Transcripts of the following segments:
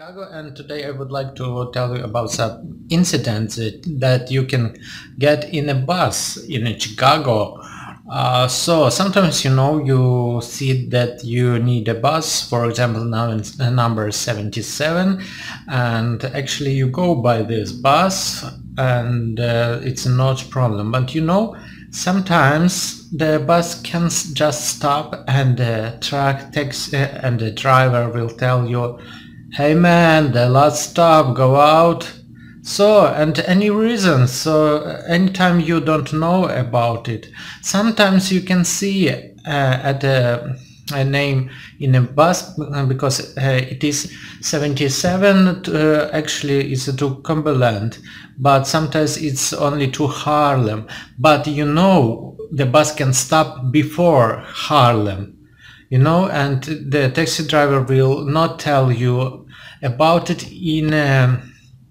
Chicago, and today I would like to tell you about some incidents that you can get in a bus in Chicago. So sometimes you see that you need a bus, for example now in number 77, and actually you go by this bus and it's not a problem. But sometimes the bus can just stop and the truck takes and the driver will tell you, "Hey man, the last stop, go out." So, and any reason, so anytime you don't know about it, sometimes you can see at a name in a bus because it is 77 actually is to Cumberland, but sometimes it's only to Harlem, but the bus can stop before Harlem. And the taxi driver will not tell you about it in a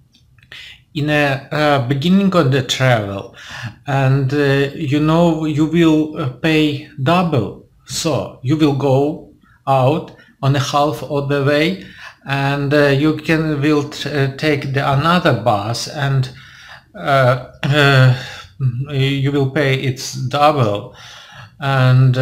beginning of the travel, and you will pay double. So you will go out on a half of the way, and you will take another bus, and you will pay its double. And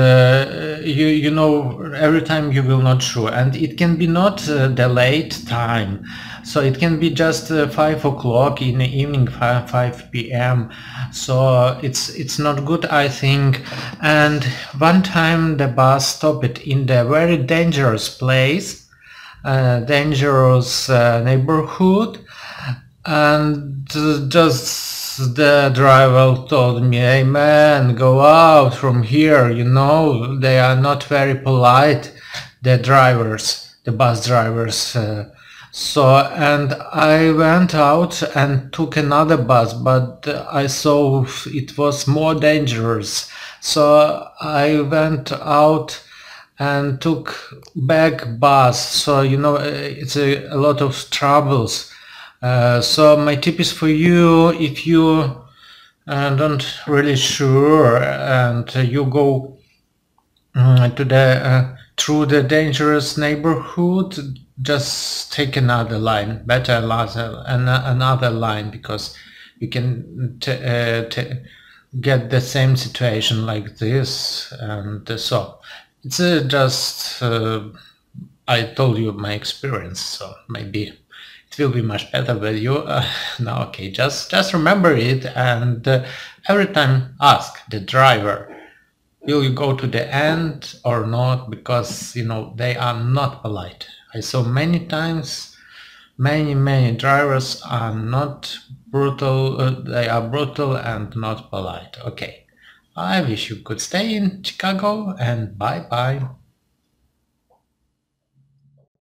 every time you will not sure, and it can be not the late time, so it can be just 5 o'clock in the evening, 5 p.m. so it's not good, I think. And one time the bus stopped in the very dangerous place, dangerous neighborhood, and just the driver told me, "Hey man, go out from here, they are not very polite, the bus drivers." And I went out and took another bus, but I saw it was more dangerous. So I went out and took back bus. So it's a lot of troubles. So my tip is for you, if you don't really sure and you go to the through the dangerous neighborhood, just take another line, better another line, because you can get the same situation like this. And so it's just I told you my experience, so maybe it will be much better with you. Now, okay, just remember it, and every time ask the driver, will you go to the end or not, because they are not polite. I saw many times many drivers are not brutal, they are brutal and not polite. Okay, I wish you could stay in Chicago, and bye bye.